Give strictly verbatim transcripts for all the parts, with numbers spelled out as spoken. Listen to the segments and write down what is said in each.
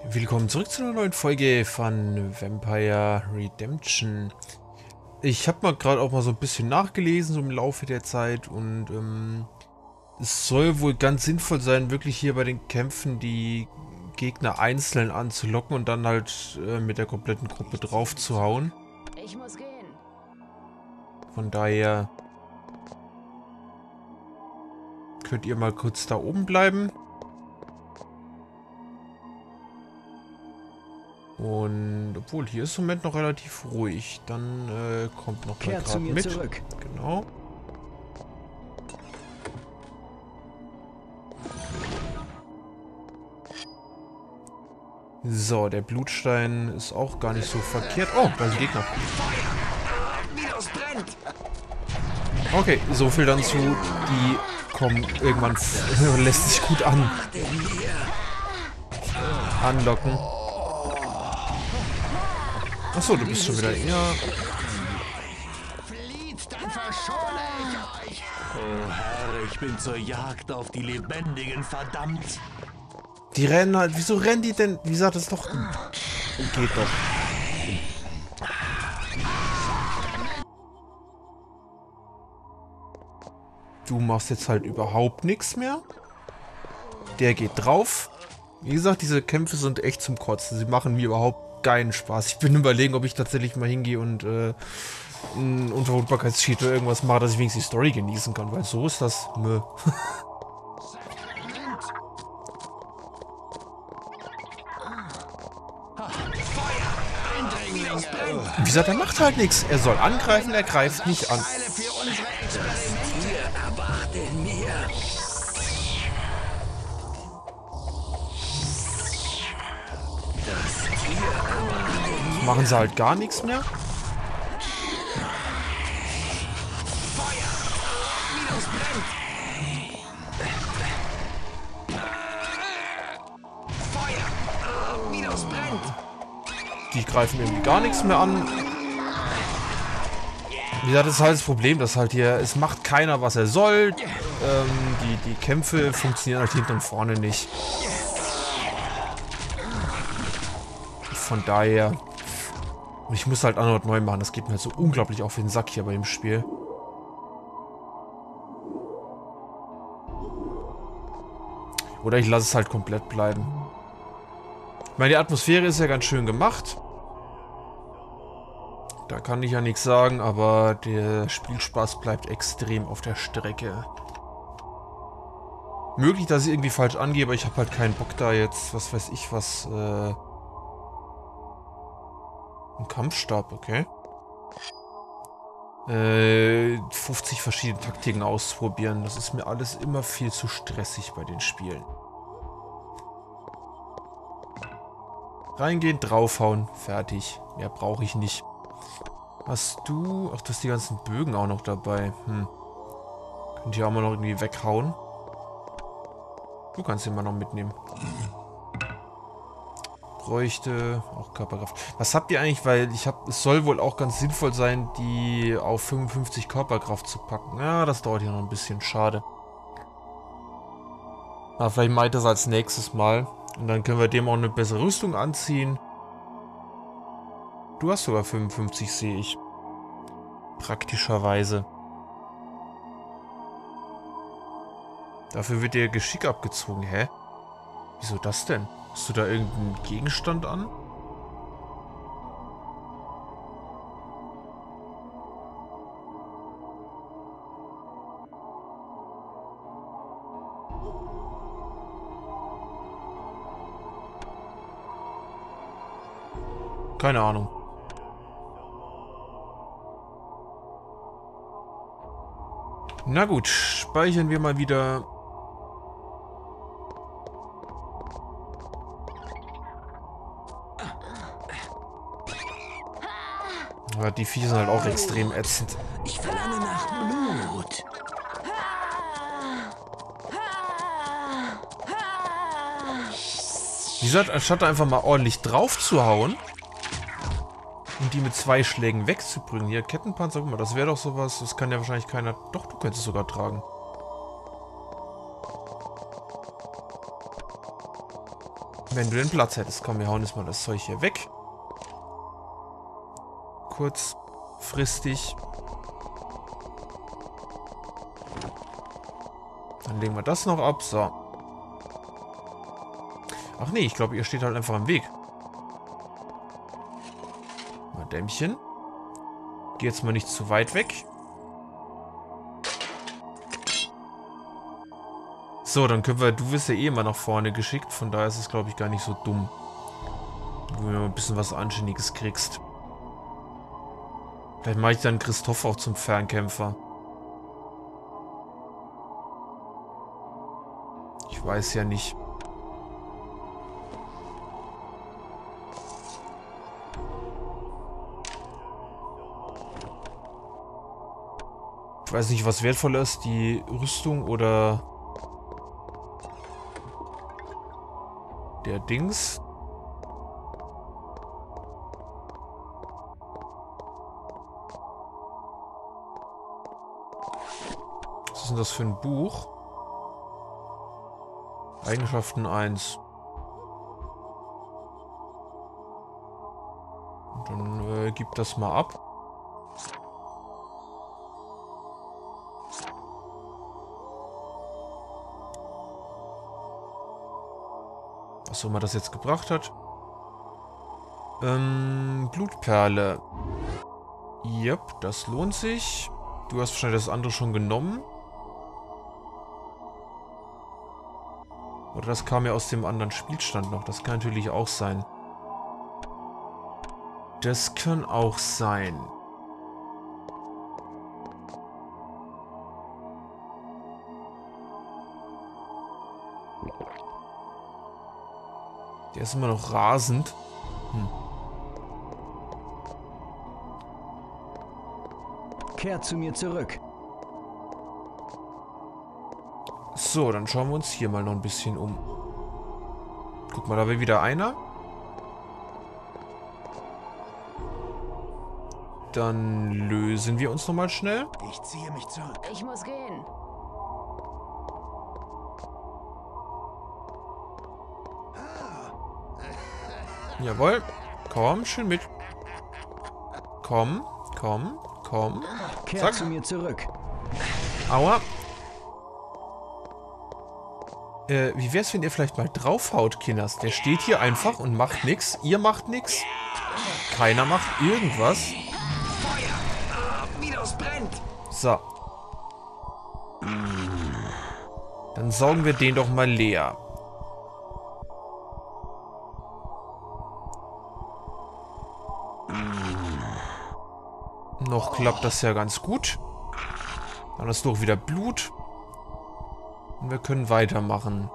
Willkommen zurück zu einer neuen Folge von Vampire Redemption. Ich habe mal gerade auch mal so ein bisschen nachgelesen, so im Laufe der Zeit, und ähm, es soll wohl ganz sinnvoll sein, wirklich hier bei den Kämpfen die Gegner einzeln anzulocken und dann halt äh, mit der kompletten Gruppe drauf zu hauen. Ich muss gehen. Von daher könnt ihr mal kurz da oben bleiben. Und obwohl, hier ist im Moment noch relativ ruhig. Dann äh, kommt noch mal gerade mit. Zurück. Genau. So, der Blutstein ist auch gar nicht so verkehrt. Oh, da sind Gegner. Okay, so viel dann zu. Die kommen irgendwann, lässt sich gut an. Anlocken. Achso, du bist schon wieder. Ja. Flieht, dann verschone ich euch. Oh Herr, ich bin zur Jagd auf die Lebendigen verdammt. Die rennen halt. Wieso rennen die denn? Wie gesagt, das doch. Geht doch. Du machst jetzt halt überhaupt nichts mehr. Der geht drauf. Wie gesagt, diese Kämpfe sind echt zum Kotzen. Sie machen mir überhaupt keinen Spaß. Ich bin überlegen, ob ich tatsächlich mal hingehe und äh, ein Unverwundbarkeitscheat oder irgendwas mache, dass ich wenigstens die Story genießen kann, weil so ist das. Mö. Wie gesagt, er macht halt nichts. Er soll angreifen, er greift nicht an. Machen sie halt gar nichts mehr. Die greifen irgendwie gar nichts mehr an. Wie gesagt, das ist halt das Problem, dass halt hier, es macht keiner, was er soll. Ähm, die, die Kämpfe funktionieren halt hinten und vorne nicht. Von daher. Und ich muss halt erneut neu machen. Das geht mir halt so unglaublich auf den Sack hier bei dem Spiel. Oder ich lasse es halt komplett bleiben. Ich meine, die Atmosphäre ist ja ganz schön gemacht. Da kann ich ja nichts sagen, aber der Spielspaß bleibt extrem auf der Strecke. Möglich, dass ich irgendwie falsch angehe, aber ich habe halt keinen Bock da jetzt, was weiß ich was, äh... ein Kampfstab, okay. Äh, fünfzig verschiedene Taktiken ausprobieren. Das ist mir alles immer viel zu stressig bei den Spielen. Reingehen, draufhauen, fertig. Mehr brauche ich nicht. Hast du... Ach, du hast die ganzen Bögen auch noch dabei. Hm. Könnt ihr auch mal noch irgendwie weghauen? Du kannst den mal noch mitnehmen. Bräuchte auch Körperkraft. Was habt ihr eigentlich? Weil ich habe, es soll wohl auch ganz sinnvoll sein, die auf fünfundfünfzig Körperkraft zu packen. Ja, das dauert ja noch ein bisschen. Schade. Aber vielleicht mache ich das als nächstes Mal. Und dann können wir dem auch eine bessere Rüstung anziehen. Du hast sogar fünfundfünfzig, sehe ich. Praktischerweise. Dafür wird dir Geschick abgezogen. Hä? Wieso das denn? Hast du da irgendeinen Gegenstand an? Keine Ahnung. Na gut, speichern wir mal wieder. Ja, die Viecher sind halt auch extrem ätzend. Ich verlange nach Blut. Wie gesagt, anstatt einfach mal ordentlich drauf zu hauen und die mit zwei Schlägen wegzubringen. Hier, Kettenpanzer, guck mal, das wäre doch sowas. Das kann ja wahrscheinlich keiner. Doch, du könntest es sogar tragen. Wenn du den Platz hättest. Komm, wir hauen jetzt mal das Zeug hier weg. Kurzfristig. Dann legen wir das noch ab. So. Ach nee, ich glaube, ihr steht halt einfach im Weg. Mal Dämmchen. Geh jetzt mal nicht zu weit weg. So, dann können wir... Du wirst ja eh immer nach vorne geschickt. Von daher ist es, glaube ich, gar nicht so dumm. Wenn du mal ein bisschen was Anständiges kriegst. Vielleicht mache ich dann Christoph auch zum Fernkämpfer. Ich weiß ja nicht. Ich weiß nicht, was wertvoller ist, die Rüstung oder der Dings. Was ist denn das für ein Buch? Eigenschaften eins. Und dann äh, gib das mal ab. Was auch immer das jetzt gebracht hat. Ähm, Blutperle. Yep, das lohnt sich. Du hast wahrscheinlich das andere schon genommen. Oder das kam ja aus dem anderen Spielstand noch. Das kann natürlich auch sein. Das kann auch sein. Der ist immer noch rasend. Hm. Kehrt zu mir zurück. So, dann schauen wir uns hier mal noch ein bisschen um. Guck mal, da will wieder einer. Dann lösen wir uns nochmal schnell. Ich ziehe mich zurück. Ich muss gehen. Jawohl. Komm, schön mit. Komm, komm, komm. Kehrt Zack. zu mir zurück. Aua. Äh, wie wär's, wenn ihr vielleicht mal draufhaut, Kinders? Der steht hier einfach und macht nichts. Ihr macht nichts. Keiner macht irgendwas. Wie das brennt! So. Dann saugen wir den doch mal leer. Noch klappt das ja ganz gut. Dann ist doch wieder Blut. Und wir können weitermachen.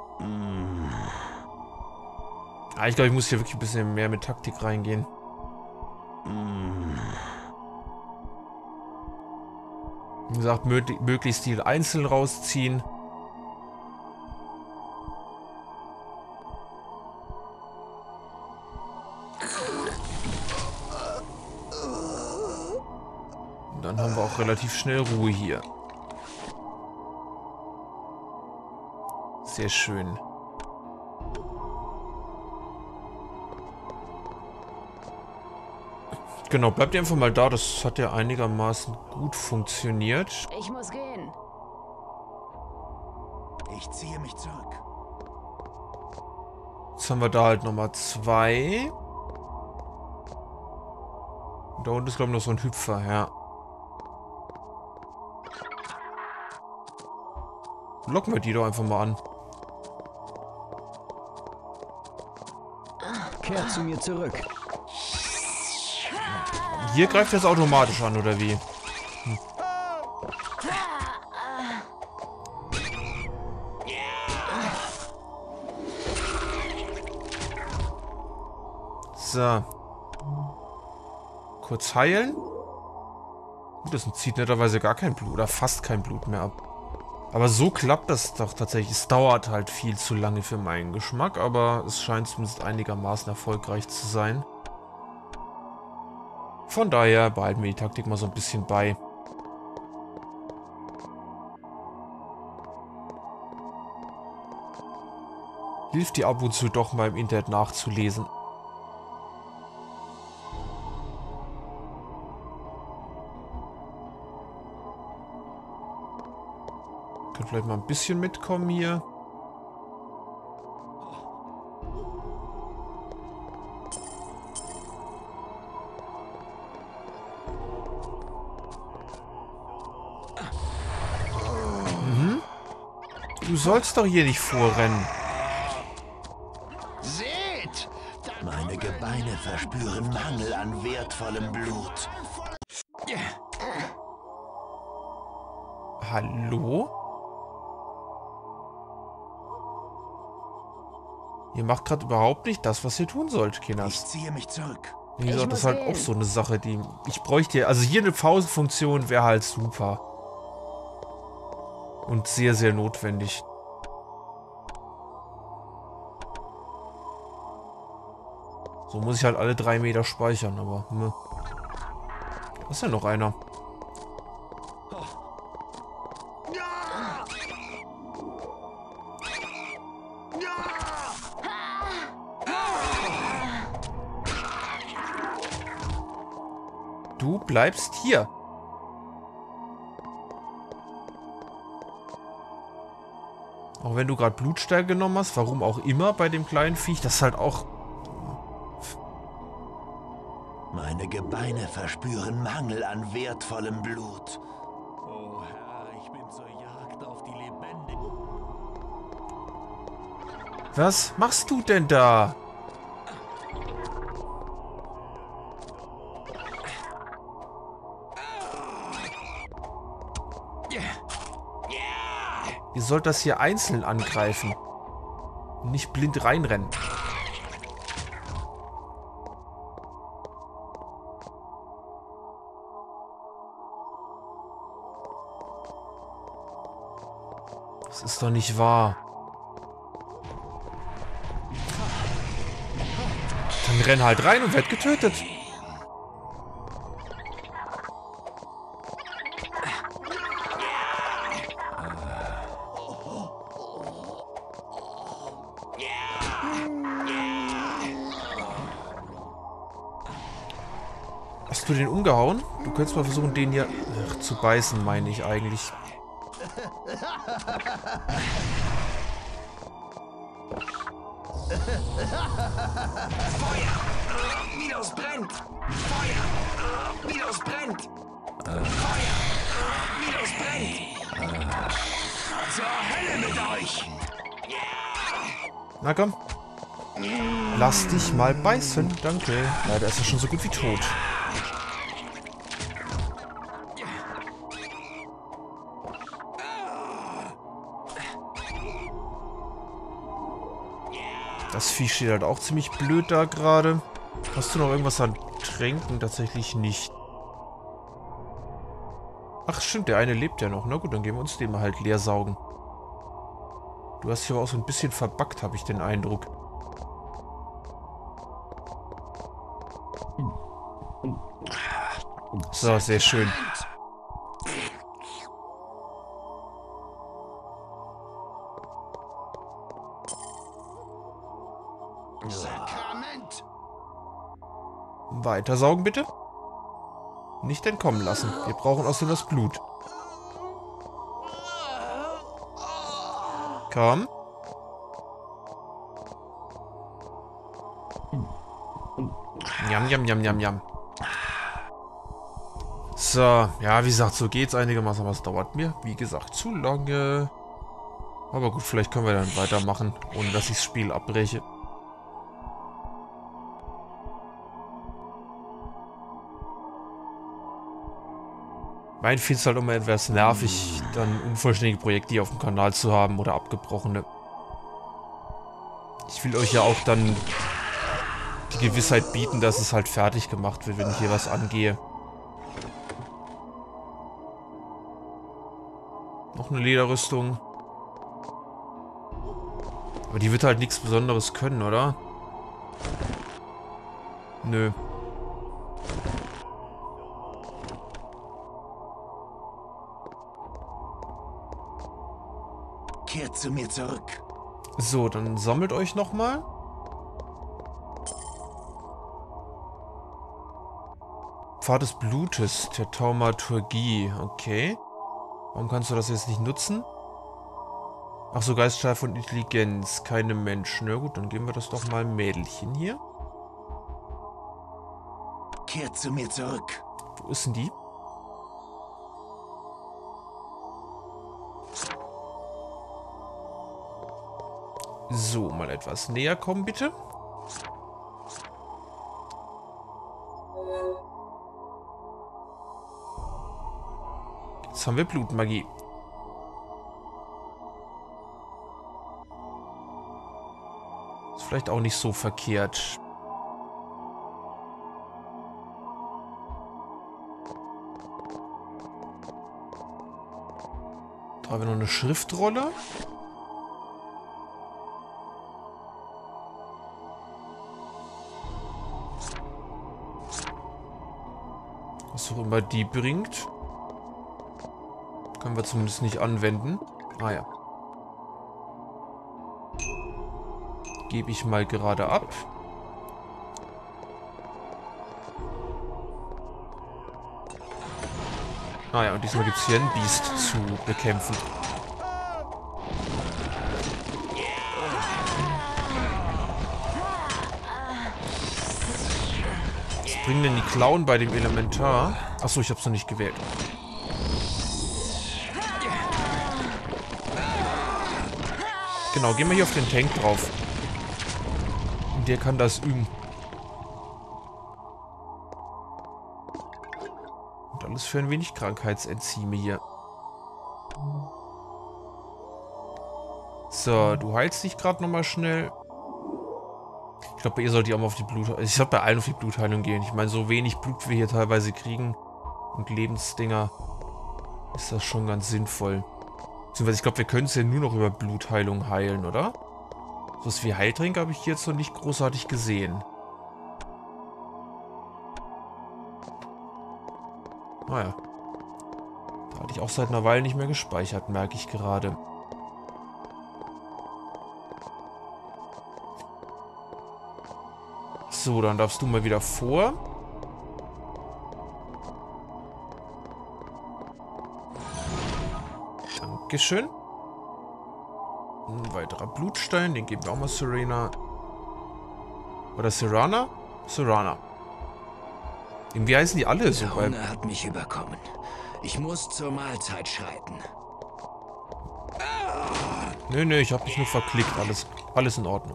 Ah, ich glaube, ich muss hier wirklich ein bisschen mehr mit Taktik reingehen. Wie gesagt, möglich, möglichst die einzeln rausziehen. Und dann haben wir auch relativ schnell Ruhe hier. Sehr schön. Genau, bleibt ihr einfach mal da. Das hat ja einigermaßen gut funktioniert. Ich muss gehen. Ich ziehe mich zurück. Jetzt haben wir da halt nochmal zwei. Und da unten ist, glaube ich, noch so ein Hüpfer, ja. Locken wir die doch einfach mal an. Kehrt zu mir zurück. Hier greift das automatisch an, oder wie? Hm. So. Kurz heilen. Gut, das zieht netterweise gar kein Blut oder fast kein Blut mehr ab. Aber so klappt das doch tatsächlich. Es dauert halt viel zu lange für meinen Geschmack, aber es scheint zumindest einigermaßen erfolgreich zu sein. Von daher behalten wir die Taktik mal so ein bisschen bei. hilft dir ab und zu doch mal im Internet nachzulesen. Könnt vielleicht mal ein bisschen mitkommen hier. Mhm. Du sollst doch hier nicht vorrennen. Seht! Meine Gebeine verspüren Mangel an wertvollem Blut. Hallo? Ihr macht gerade überhaupt nicht das, was ihr tun sollt, Ich Kinders. ziehe mich zurück. Wie gesagt, das ist muss halt sehen. auch so eine Sache, die ich bräuchte. Also hier eine Pausenfunktion wäre halt super. Und sehr, sehr notwendig. So muss ich halt alle drei Meter speichern, aber... Ne. Da ist ja noch einer. Du bleibst hier. Auch wenn du gerade Blutstärke genommen hast, warum auch immer bei dem kleinen Viech, das ist halt auch... Meine Gebeine verspüren Mangel an wertvollem Blut. Oh Herr, ich bin zur Jagd auf die Lebendigen. Was machst du denn da? Ihr sollt das hier einzeln angreifen. Nicht blind reinrennen. Das ist doch nicht wahr. Dann renn halt rein und werd getötet. Hast du den umgehauen? Du könntest mal versuchen, den hier ach, zu beißen, meine ich eigentlich. Feuer! Minos brennt! Feuer! Minos brennt! Feuer! Minos brennt! Zur Hölle mit euch! Na komm. Lass dich mal beißen. Danke. Leider ist er schon so gut wie tot. Das Vieh steht halt auch ziemlich blöd da gerade. Hast du noch irgendwas an Tränken? Tatsächlich nicht. Ach stimmt, der eine lebt ja noch. Na gut, dann gehen wir uns den mal halt leer saugen. Du hast dich aber auch so ein bisschen verbuggt, habe ich den Eindruck. So, sehr schön. Sakrament! Weiter saugen, bitte. Nicht entkommen lassen. Wir brauchen außerdem das Blut. Komm. Jam, jam, jam, jam, jam. So, ja, wie gesagt, so geht's einigermaßen, aber es dauert mir, wie gesagt, zu lange. Aber gut, vielleicht können wir dann weitermachen, ohne dass ich das Spiel abbreche. Mein finde es halt immer etwas nervig, dann unvollständige Projekte hier auf dem Kanal zu haben oder abgebrochene. Ich will euch ja auch dann die Gewissheit bieten, dass es halt fertig gemacht wird, wenn ich hier was angehe. Noch eine Lederrüstung. Aber die wird halt nichts Besonderes können, oder? Nö. Kehrt zu mir zurück. So, dann sammelt euch nochmal. Pfad des Blutes, der Taumaturgie. Okay. Warum kannst du das jetzt nicht nutzen? Ach so, Geiststrahl von Intelligenz. Keine Menschen. Na gut, dann geben wir das doch mal Mädelchen hier. Kehrt zu mir zurück. Wo ist denn die? So, mal etwas näher kommen, bitte. Jetzt haben wir Blutmagie. Ist vielleicht auch nicht so verkehrt. Da haben wir noch eine Schriftrolle. Was auch immer die bringt. Können wir zumindest nicht anwenden. Ah ja. Gebe ich mal gerade ab. Ah ja, und diesmal gibt es hier ein Biest zu bekämpfen. Was bringen denn die Klauen bei dem Elementar? Achso, ich hab's noch nicht gewählt. Genau, gehen wir hier auf den Tank drauf. Und der kann das üben. Und alles für ein wenig Krankheitsenzyme hier. So, du heilst dich gerade nochmal schnell. Ich glaube, bei ihr sollte ich auch mal auf die Blut... Ich sollte bei allen auf die Blutheilung gehen. Ich meine, so wenig Blut wir hier teilweise kriegen und Lebensdinger, ist das schon ganz sinnvoll. Beziehungsweise, ich glaube, wir können es ja nur noch über Blutheilung heilen, oder? So was wie Heiltränk habe ich jetzt noch nicht großartig gesehen. Naja. Da hatte ich auch seit einer Weile nicht mehr gespeichert, merke ich gerade. So, dann darfst du mal wieder vor. Dankeschön. Ein weiterer Blutstein, den geben wir auch mal Serena. Oder Serana? Serana. Irgendwie heißen die alle so. Der Hunger hat mich überkommen. Ich muss zur Mahlzeit schreiten. Nö, nö, ich habe mich nur verklickt. Alles, alles in Ordnung.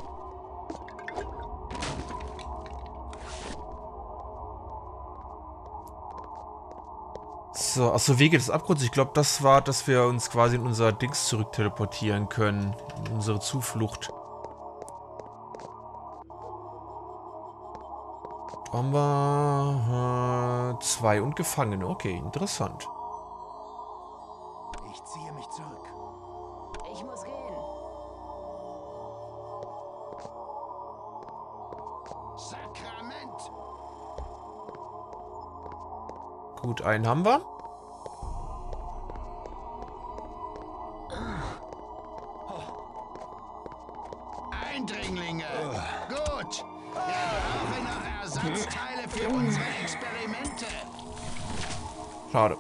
So, achso, Wege des Abgrunds. Ich glaube, das war, dass wir uns quasi in unser Dings zurück teleportieren können. In unsere Zuflucht. Da haben wir äh, zwei und Gefangene. Okay, interessant. Ich ziehe mich zurück. Ich muss gehen. Sakrament! Gut, einen haben wir. Eindringlinge! Gut! Wir brauchen noch Ersatzteile für unsere Experimente. Schade.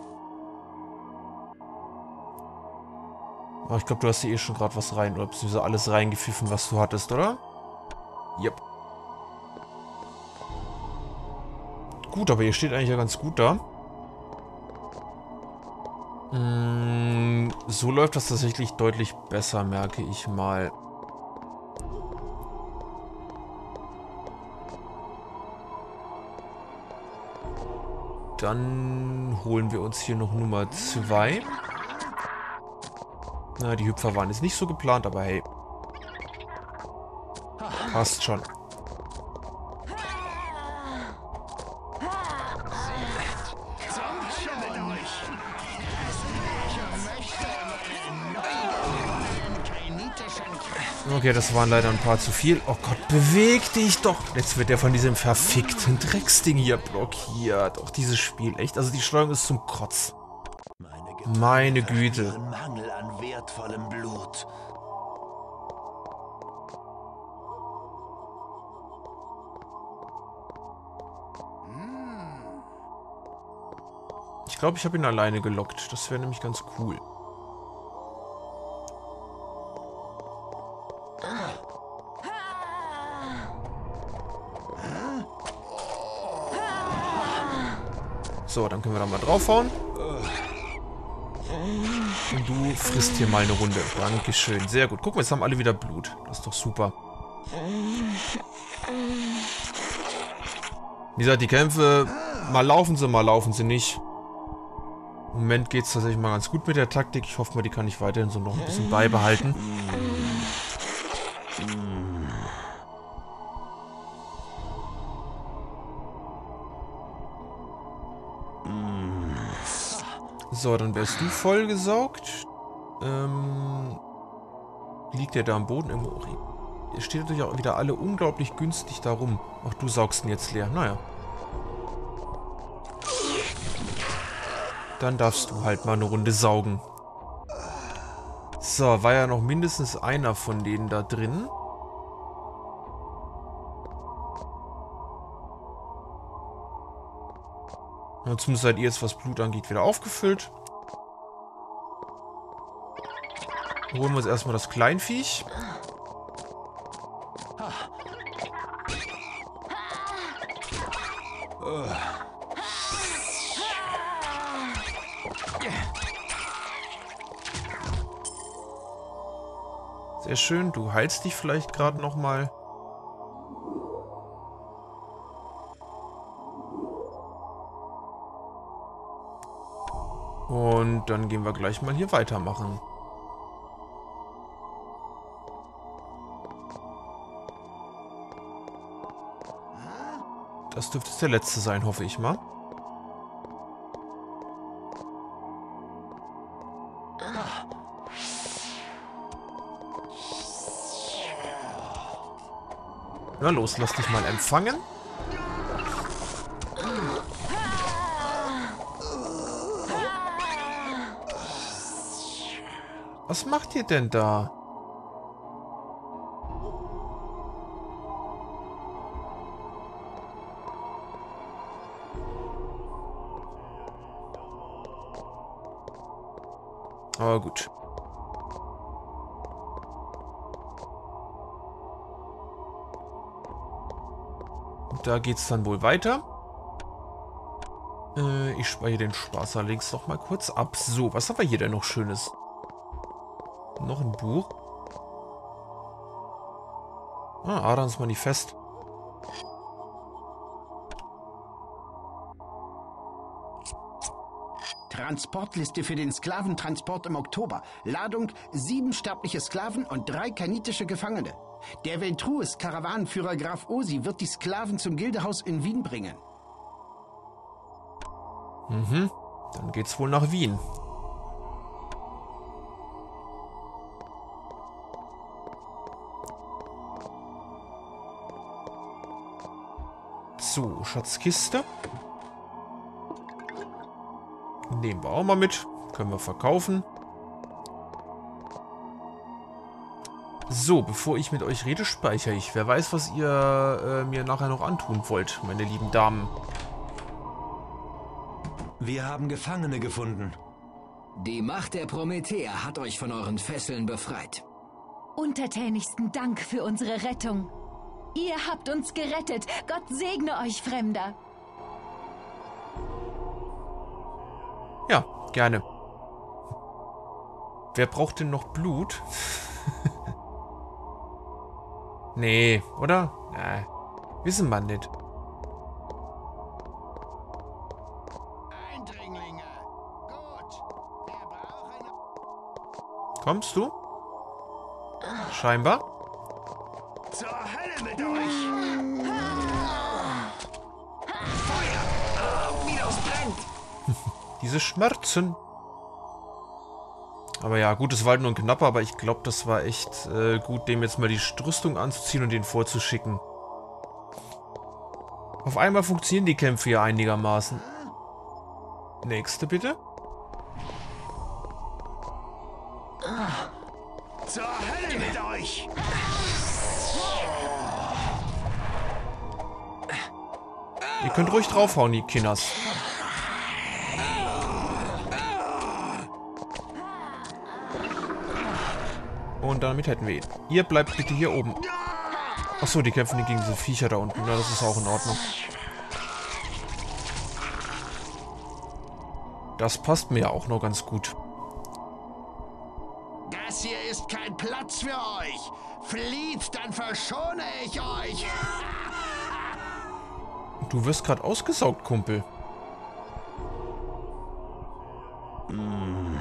Aber ich glaube, du hast hier eh schon gerade was rein, oder beziehungsweise alles reingepfiffen, was du hattest, oder? Yep. Gut, aber ihr steht eigentlich ja ganz gut da. Mm, so läuft das tatsächlich deutlich besser, merke ich mal. Dann holen wir uns hier noch Nummer zwei. Na, die Hüpfer waren jetzt nicht so geplant, aber hey. Passt schon. Okay, das waren leider ein paar zu viel. Oh Gott, beweg dich doch. Jetzt wird der von diesem verfickten Drecksding hier blockiert. Auch dieses Spiel, echt. Also die Steuerung ist zum Kotz. Meine, Meine Güte. Mangel an wertvollem Blut. glaube, ich habe ihn alleine gelockt. Das wäre nämlich ganz cool. So, dann können wir da mal draufhauen. Und du frisst hier mal eine Runde. Dankeschön. Sehr gut. Guck mal, jetzt haben alle wieder Blut. Das ist doch super. Wie gesagt, die Kämpfe, mal laufen sie, mal laufen sie nicht. Im Moment geht es tatsächlich mal ganz gut mit der Taktik. Ich hoffe mal, die kann ich weiterhin so noch ein bisschen beibehalten. So, dann wärst du vollgesaugt. Ähm, liegt der da am Boden im Ori? Ihr steht natürlich auch wieder alle unglaublich günstig da rum. Ach, du saugst ihn jetzt leer. Naja. Dann darfst du halt mal eine Runde saugen. So, war ja noch mindestens einer von denen da drin. Ja, zumindest seid ihr jetzt, was Blut angeht, wieder aufgefüllt. Holen wir uns erstmal das Kleinviech. Sehr schön, du heilst dich vielleicht gerade nochmal. Und dann gehen wir gleich mal hier weitermachen. Das dürfte der letzte sein, hoffe ich mal. Na los, lass dich mal empfangen. Was macht ihr denn da? Aber gut. Da geht's dann wohl weiter. Äh, ich speichere den Spaß allerdings noch mal kurz ab. So, was haben wir hier denn noch Schönes? Noch ein Buch. Ah, Adams Manifest. Transportliste für den Sklaventransport im Oktober. Ladung: sieben sterbliche Sklaven und drei kanitische Gefangene. Der Veltruis-Karawanenführer Graf Osi wird die Sklaven zum Gildehaus in Wien bringen. Mhm. Dann geht's wohl nach Wien. So, Schatzkiste. Nehmen wir auch mal mit. Können wir verkaufen. So, bevor ich mit euch rede, speichere ich. Wer weiß, was ihr äh, mir nachher noch antun wollt, meine lieben Damen. Wir haben Gefangene gefunden. Die Macht der Prometheer hat euch von euren Fesseln befreit. Untertänigsten Dank für unsere Rettung. Ihr habt uns gerettet. Gott segne euch, Fremder. Ja, gerne. Wer braucht denn noch Blut? Nee, oder? Nee, wissen wir nicht. Eindringlinge. Gut. Wir brauchen... Kommst du? Scheinbar. Zur Hölle mit euch! Feuer! Oh, wie das brennt! Diese Schmerzen. Aber ja, gut, es war halt nur ein knapper, aber ich glaube, das war echt äh, gut, dem jetzt mal die Rüstung anzuziehen und den vorzuschicken. Auf einmal funktionieren die Kämpfe hier einigermaßen. Nächste, bitte. Zur Hölle mit euch! Ihr könnt ruhig draufhauen, die Kinders. und damit hätten wir ihn. Ihr bleibt bitte hier oben. Achso, die kämpfen gegen diese Viecher da unten. Ja, das ist auch in Ordnung. Das passt mir ja auch noch ganz gut. Das hier ist kein Platz für euch. Flieht, dann verschone ich euch. Du wirst gerade ausgesaugt, Kumpel. Mm.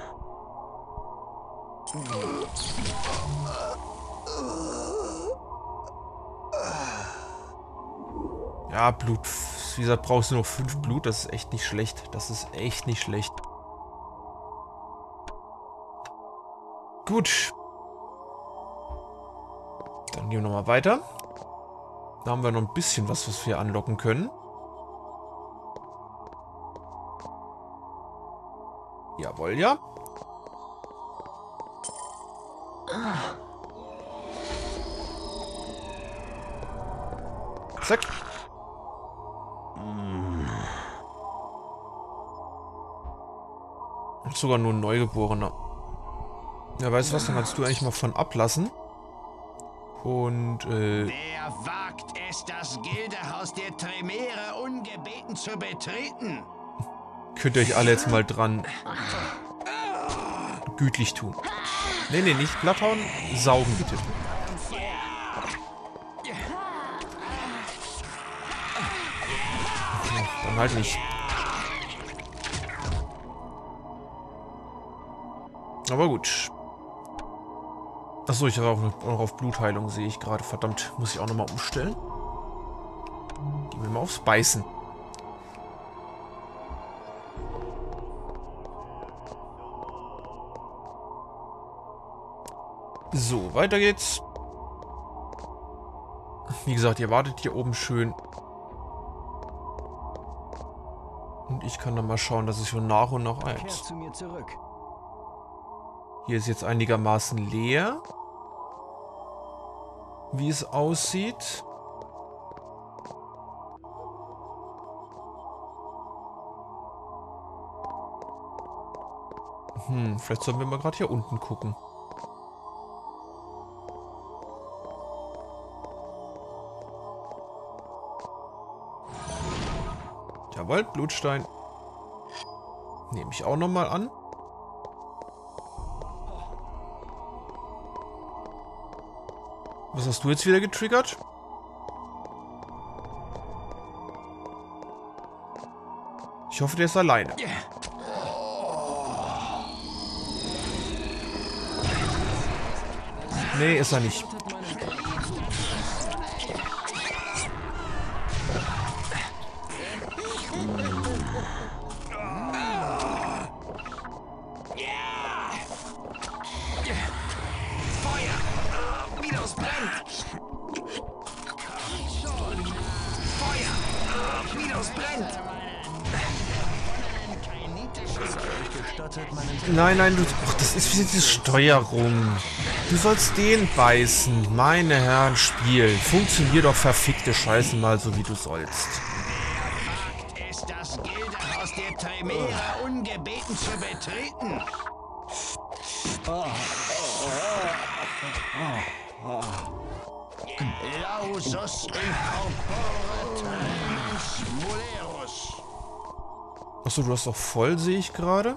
Ja, Blut. Wie gesagt, brauchst du noch fünf Blut. Das ist echt nicht schlecht. Das ist echt nicht schlecht. Gut. Dann gehen wir nochmal weiter. Da haben wir noch ein bisschen was, was wir anlocken können. Jawohl, ja. Zack. Sogar nur ein Neugeborener. Ja, weißt du was, dann kannst du eigentlich mal von ablassen. Und, äh... Wer wagt es, das Gildehaus der Tremere ungebeten zu betreten? Könnt ihr euch alle jetzt mal dran gütlich tun. Nee, nee, nicht platthauen, saugen bitte. Dann halt nicht. Aber gut. Achso, ich habe auch noch auf Blutheilung, sehe ich gerade. Verdammt, muss ich auch nochmal umstellen. Gehen wir mal aufs Beißen. So, weiter geht's. Wie gesagt, ihr wartet hier oben schön. Und ich kann dann mal schauen, dass ich so nach und nach eins. zu mir zurück. Hier ist jetzt einigermaßen leer. Wie es aussieht. Hm, vielleicht sollen wir mal gerade hier unten gucken. Jawohl, Blutstein. Nehme ich auch nochmal an. Was hast du jetzt wieder getriggert? Ich hoffe, der ist alleine. Nee, ist er nicht. Nein, nein, du, ach, das ist wie diese Steuerung. Du sollst den beißen. Meine Herren, Spiel. Funktioniert doch verfickte Scheiße mal so, wie du sollst. Wer wagt es, das Gildehaus der Tremere ungebeten zu betreten? Lausus in corpore tremens mulerus. Achso, du hast doch voll, sehe ich gerade.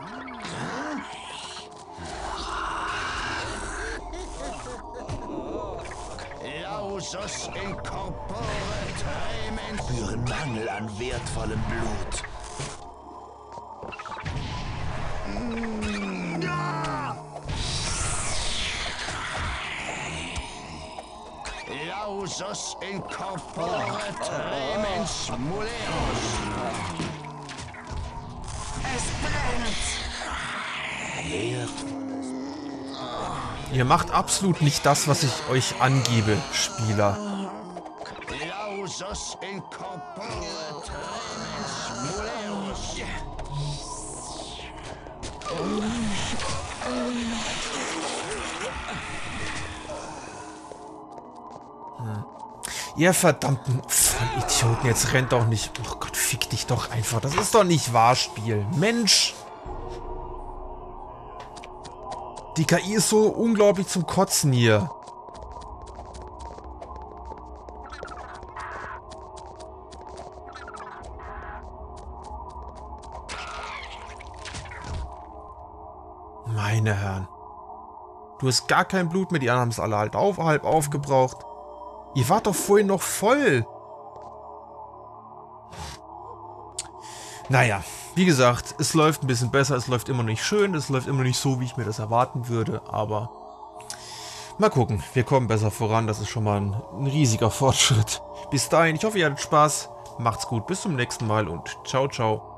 Lausus in corpore tremens. Spüren Mangel an wertvollem Blut. Lausus in corpore tremens mulerus. Es brennt! Ihr macht absolut nicht das, was ich euch angebe, Spieler. Lausus in corpore tremens mulerus. Hm. Ihr verdammten Vollidioten, jetzt rennt doch nicht. Oh Gott, fick dich doch einfach. Das ist doch nicht wahr, Spiel. Mensch! Die K I ist so unglaublich zum Kotzen hier. Meine Herren. Du hast gar kein Blut mehr, die anderen haben es alle halt auf, halb aufgebraucht. Ihr wart doch vorhin noch voll. Naja, wie gesagt, es läuft ein bisschen besser, es läuft immer nicht schön, es läuft immer nicht so, wie ich mir das erwarten würde, aber mal gucken, wir kommen besser voran, das ist schon mal ein, ein riesiger Fortschritt. Bis dahin, ich hoffe, ihr hattet Spaß, macht's gut, bis zum nächsten Mal und ciao, ciao.